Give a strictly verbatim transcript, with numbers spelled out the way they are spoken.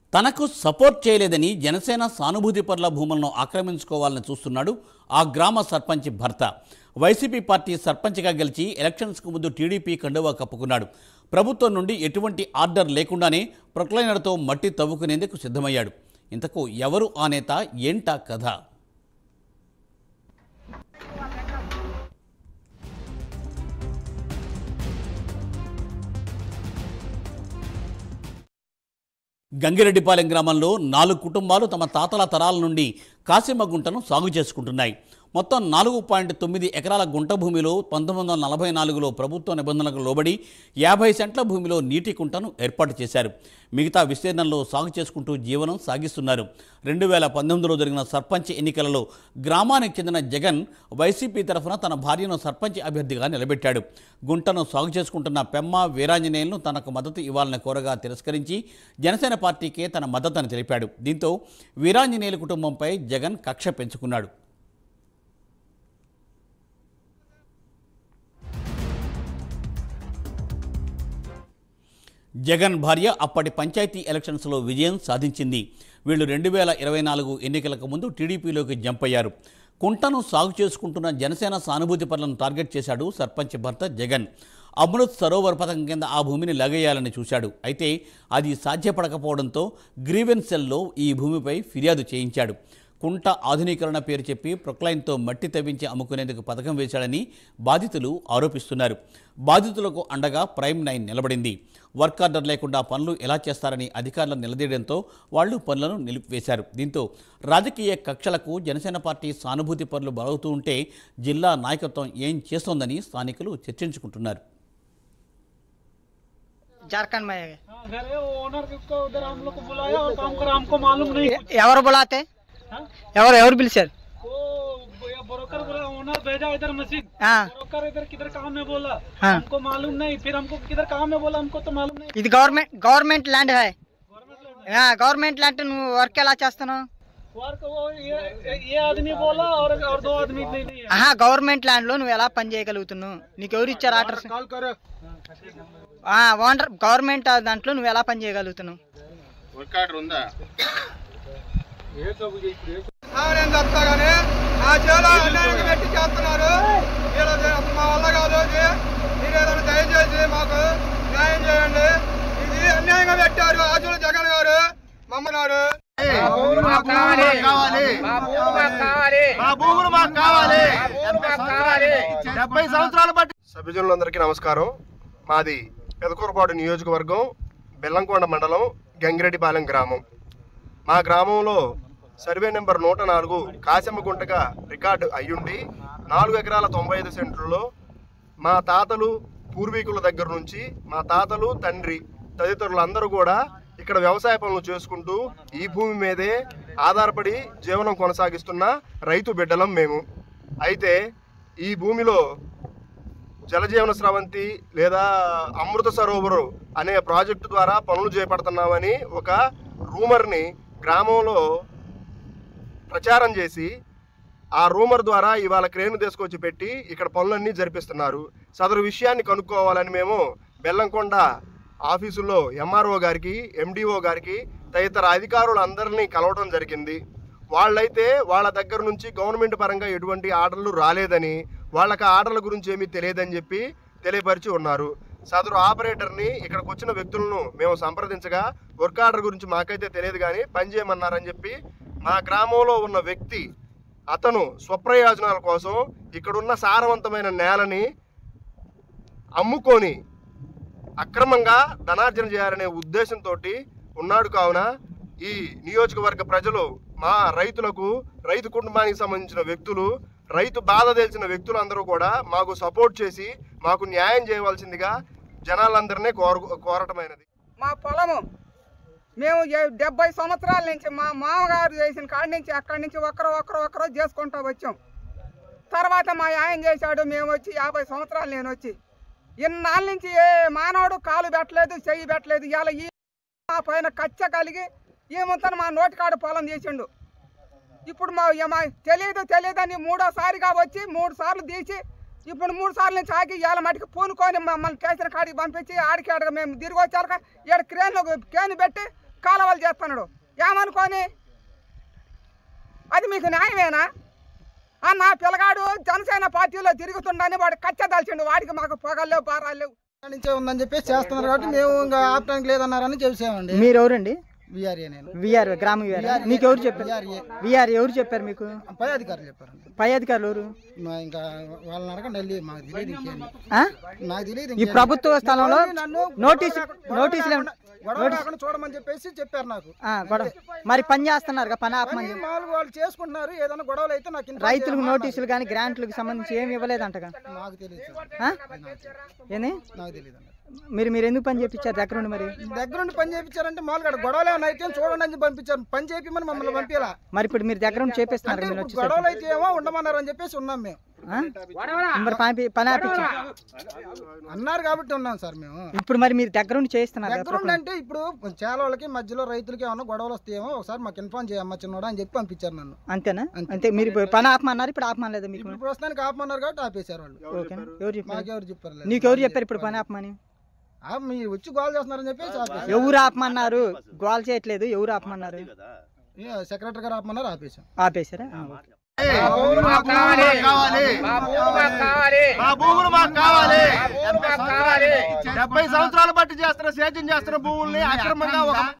తనకు సపోర్ట్ చేయలేదని జనసేన సానుభూతి పర్ల భూములను ఆక్రమించుకోవాలని చూస్తున్నాడు ఆ గ్రామ సర్పంచ్ భర్త. వైసీపీ పార్టీ సర్పంచ్గా గెలిచి ఎలక్షన్స్కు ముందు టీడీపీ కండువా కప్పుకున్నాడు. ప్రభుత్వం నుండి ఎటువంటి ఆర్డర్ లేకుండానే ప్రొక్లైనర్తో మట్టి తవ్వుకునేందుకు సిద్ధమయ్యాడు. ఇంతకు ఎవరు ఆ నేత, ఏంటా కథ? గంగిరెడ్డిపాలెం గ్రామంలో నాలుగు కుటుంబాలు తమ తాతల తరాల నుండి కాసిమ గుంటను సాగు చేసుకుంటున్నాయి. మొత్తం నాలుగు పాయింట్ తొమ్మిది ఎకరాల గుంట భూమిలో పంతొమ్మిది వందల నలభై నాలుగులో ప్రభుత్వ నిబంధనలకు లోబడి యాభై సెంట్ల భూమిలో నీటి కుంటను ఏర్పాటు చేశారు. మిగతా విస్తీర్ణంలో సాగు చేసుకుంటూ జీవనం సాగిస్తున్నారు. రెండు వేల పంతొమ్మిదిలో జరిగిన సర్పంచ్ ఎన్నికలలో గ్రామానికి చెందిన జగన్ వైసీపీ తరఫున తన భార్యను సర్పంచ్ అభ్యర్థిగా నిలబెట్టాడు. గుంటను సాగు చేసుకుంటున్న పెమ్మ వీరాంజనేయులను తనకు మద్దతు ఇవ్వాలని కోరగా తిరస్కరించి జనసేన పార్టీకే తన మద్దతుని తెలిపాడు. దీంతో వీరాంజనేయుల కుటుంబంపై జగన్ కక్ష పెంచుకున్నాడు. జగన్ భార్య అప్పటి పంచాయతీ ఎలక్షన్స్లో విజయం సాధించింది. వీళ్ళు రెండు వేల ఇరవై నాలుగు ఎన్నికలకు ముందు టీడీపీలోకి జంప్ అయ్యారు. కుంటను సాగు చేసుకుంటున్న జనసేన సానుభూతి పనులను టార్గెట్ చేశాడు సర్పంచ్ భర్త జగన్. అమృత్ సరోవర్ పథకం కింద ఆ భూమిని లాగేయాలని చూశాడు. అయితే అది సాధ్యపడకపోవడంతో గ్రీవెన్స్ సెల్లో ఈ భూమిపై ఫిర్యాదు చేయించాడు. కుంట ఆధునీకరణ పేరు చెప్పి ప్రొక్లైన్తో మట్టి తవ్వించి అమ్ముకునేందుకు పథకం వేశాడని బాధితులు ఆరోపిస్తున్నారు. బాధితులకు అండగా ప్రైమ్ నైన్ నిలబడింది. వర్క్ ఆర్డర్ లేకుండా పనులు ఎలా చేస్తారని అధికారులను నిలదీయడంతో వాళ్లు పనులను నిలిపివేశారు. దీంతో రాజకీయ కక్షలకు జనసేన పార్టీ సానుభూతి పనులు బలవుతూ ఉంటే జిల్లా నాయకత్వం ఏం చేస్తోందని స్థానికులు చర్చించుకుంటున్నారు. झारखंड में है ఎవరు బులాతే ఎవరు ఎవరు పిలిచారు ब्रोकर बोला ओनर भेजा इधर मशीन ब्रोकर इधर किधर काम में बोला हमको मालूम नहीं फिर हमको किधर काम में बोला हमको तो मालूम नहीं ఇది గవర్నమెంట్ గవర్నమెంట్ ల్యాండ్ है గవర్నమెంట్ ల్యాండ్ నువ్వు వర్క్ ఎలా చేస్తున్నావు वर्क वो ये ये आदमी बोला और और दो आदमी नहीं नहीं ఆహా గవర్నమెంట్ ల్యాండ్ లో నువ్వు ఎలా పని చేయగలుగుతున్నావు నీకు ఎవరు ఇచ్చారు ఆర్డర్ ఆ ఓనర్ గవర్నమెంట్ దాంట్లో నువ్వు ఎలా పని చేయగలుగుతున్నావు వర్క్ ఆర్డర్ ఉందా ఏ సబ్ ఆరేం చెప్తాగానే ఆ చేలో అన్యాయం పెట్టి చేస్తున్నారు. మా వల్ల కాదు. మీరు ఏదైనా దయచేసి మాకు న్యాయం చేయండి. ఇది అన్యాయంగా పెట్టారు ఆజుల జగన్ గారు మమ్మల్ని. డెబ్బై సంవత్సరాలు బట్టి సభ్యులందరికీ నమస్కారం. మాది పెదకూరపాడు నియోజకవర్గం బెల్లంకొండ మండలం గంగిరెడ్డిపాలెం గ్రామం. మా గ్రామంలో సర్వే నెంబర్ నూట నాలుగు కాసిమ గుంటగా రికార్డు అయ్యుండి నాలుగు ఎకరాల తొంభై ఐదు సెంట్లలో మా తాతలు పూర్వీకుల దగ్గర నుంచి మా తాతలు తండ్రి తదితరులందరూ కూడా ఇక్కడ వ్యవసాయ పనులు చేసుకుంటూ ఈ భూమి మీదే ఆధారపడి జీవనం కొనసాగిస్తున్న రైతు బిడ్డలం మేము. అయితే ఈ భూమిలో జలజీవన స్రవంతి లేదా అమృత సరోవరు అనే ప్రాజెక్టు ద్వారా పనులు చేపడుతున్నామని ఒక రూమర్ని గ్రామంలో ప్రచారం చేసి ఆ రూమర్ ద్వారా ఇవాళ క్రేను తీసుకొచ్చి పెట్టి ఇక్కడ పనులన్నీ జరిపిస్తున్నారు. సదరు విషయాన్ని కనుక్కోవాలని మేము బెల్లంకొండ ఆఫీసుల్లో ఎంఆర్ఓ గారికి ఎండిఓ గారికి తదితర అధికారులందరినీ కలవడం జరిగింది. వాళ్ళైతే వాళ్ళ దగ్గర నుంచి గవర్నమెంట్ పరంగా ఎటువంటి ఆర్డర్లు రాలేదని వాళ్ళకి ఆర్డర్ల గురించి ఏమీ తెలియదని చెప్పి తెలియపరిచి ఉన్నారు. సదరు ఆపరేటర్ని ఇక్కడికి వచ్చిన వ్యక్తులను మేము సంప్రదించగా వర్క్ ఆర్డర్ గురించి మాకైతే తెలియదు కానీ పని చేయమన్నారని చెప్పి మా గ్రామంలో ఉన్న వ్యక్తి అతను స్వప్రయోజనాల కోసం ఇక్కడున్న సారవంతమైన నేలని అమ్ముకొని అక్రమంగా ధనార్జన చేయాలనే ఉద్దేశంతో ఉన్నాడు. కావున ఈ నియోజకవర్గ ప్రజలు మా రైతులకు రైతు కుటుంబానికి సంబంధించిన వ్యక్తులు రైతు బాధ తెలిసిన వ్యక్తులు అందరూ కూడా మాకు సపోర్ట్ చేసి మాకు న్యాయం చేయవలసిందిగా జనాలందరినీ కోర కోరటమైనది. మా పొలము మేము డెబ్బై సంవత్సరాల నుంచి మా మామగారు చేసిన కాడి నుంచి అక్కడి నుంచి ఒకరు ఒకరు ఒకరు చేసుకుంటూ వచ్చాం. తర్వాత మా ఆయన చేశాడు. మేము వచ్చి యాభై సంవత్సరాలు నేను వచ్చి ఇన్నాళ్ళ నుంచి ఏ మానవుడు కాలు పెట్టలేదు చెయ్యి పెట్టలేదు. ఇలా ఈ మా పైన కచ్చ కలిగి ఏమంతా మా నోటికాడు పొలం చేసిండు. ఇప్పుడు మా తెలియదు తెలియదని మూడోసారిగా వచ్చి మూడు సార్లు తీసి ఇప్పుడు మూడు సార్లు నుంచి ఆగి ఇవాళ మటుకు పూనుకొని మమ్మల్ని స్టేషన్ కాడికి పంపించి ఆడికి ఆడగా మేము తిరిగి వచ్చాక ఇక్కడ క్రేన్ క్రేన్ పెట్టి కాలువలు చేస్తున్నాడు ఏమనుకోని అది మీకు న్యాయమేనా అన్న పిల్లగాడు జనసేన పార్టీలో తిరుగుతుండని వాడు కచ్చదాల్చిండు వాడికి మాకు పొగలేవు పారాలు లేవు నుంచే ఉందని చెప్పేసి చేస్తున్నారు కాబట్టి మేము ఇంకా ఆపడానికి లేదన్నారని చెప్పామండి. మీరు ఎవరండి? విఆర్ఏ నేను విఆర్ గ్రామ విఆర్ మీకు ఎవరు చెప్పారు? విఆర్ ఎవరు చెప్పారు మీకు? పై అధికారులు చెప్పారండి. పై అధికారులు ఎవరు? మా ఇంకా వాళ్ళని అడగండి వెళ్ళి మాకు తెలియదు ఇంకేం ఆ? నాకు తెలియదు. ఈ ప్రభుత్వ స్థలంలో నోటీసు నోటీసులు చూడమని చెప్పేసి చెప్పారు నాకు. ఆ, గొడవ మరి పని చేస్తున్నారు పని ఆపమని చెప్పి. మామూలు వాళ్ళు చేసుకుంటున్నారు ఏదైనా గొడవలు అయితే నాకు ఇన్ఫార్మ్ రైతులకు నోటీసులు కానీ గ్రాంట్లకు సంబంధించి ఏమి ఇవ్వలేదంటగా. నాకు తెలియదు ఆ? ఏంది నాకు తెలియదు అండి. మీరు మీరు ఎందుకు పని చేయించారు దగ్గరుండి? మరి దగ్గరుండి పని చేయించారంటే మామూలుగా గొడవలు ఏమైనా అయితే చూడండి అని పంపించారు. పని చేయించమని మమ్మల్ని పంపించాలా? మరి ఇప్పుడు మీరు దగ్గరుండి చేపిస్తున్నారు మీరు వచ్చి. గొడవలు అయితే ఏమో ఉండమన్నారు అని చెప్పేసి ఉన్నాం మేము. మరి పని పని ఆపించి అన్నారు కాబట్టి ఉన్నాం సార్ మేము. ఇప్పుడు మరి మీరు దగ్గరుండి చేయిస్తున్నారు. దగ్గరుండి అంటే ఇప్పుడు చాలా వాళ్ళకి మధ్యలో రైతులకి ఏమన్నా గొడవలు వస్తాయేమో ఒకసారి మాకు ఇన్ఫార్మ్ చేయమ్మా చిన్నోడా అని చెప్పి పంపించారు నన్ను. అంతేనా? అంతే. మీరు ఇప్పుడు పని ఆపమన్నారు, ఇప్పుడు ఆపమనలేదా మీకు? ఇప్పుడు ప్రస్తుతానికి ఆపమన్నారు కాబట్టి ఆపేశారు వాళ్ళు. ఓకేనా? ఎవరు చెప్పారు? మాకెవరు చెప్పారు? నీకెవరు చెప్పారు ఇప్పుడు పని ఆపమని? మీరు వచ్చి గోల్ చేస్తున్నారని చెప్పేసి ఆపేశారు. ఎవరు ఆపమన్నారు? గోల్ చేయట్లేదు. ఎవరు ఆపమన్నారు? సెక్రటరీ గారు ఆపమన్నారు, ఆపేశాం. ఆపేశారా? భూములు మాకు కావాలి. డెబ్బై సంవత్సరాలు బట్టి చేస్తున్న సేద్యం చేస్తున్న భూముల్ని అక్రమంగా ఒక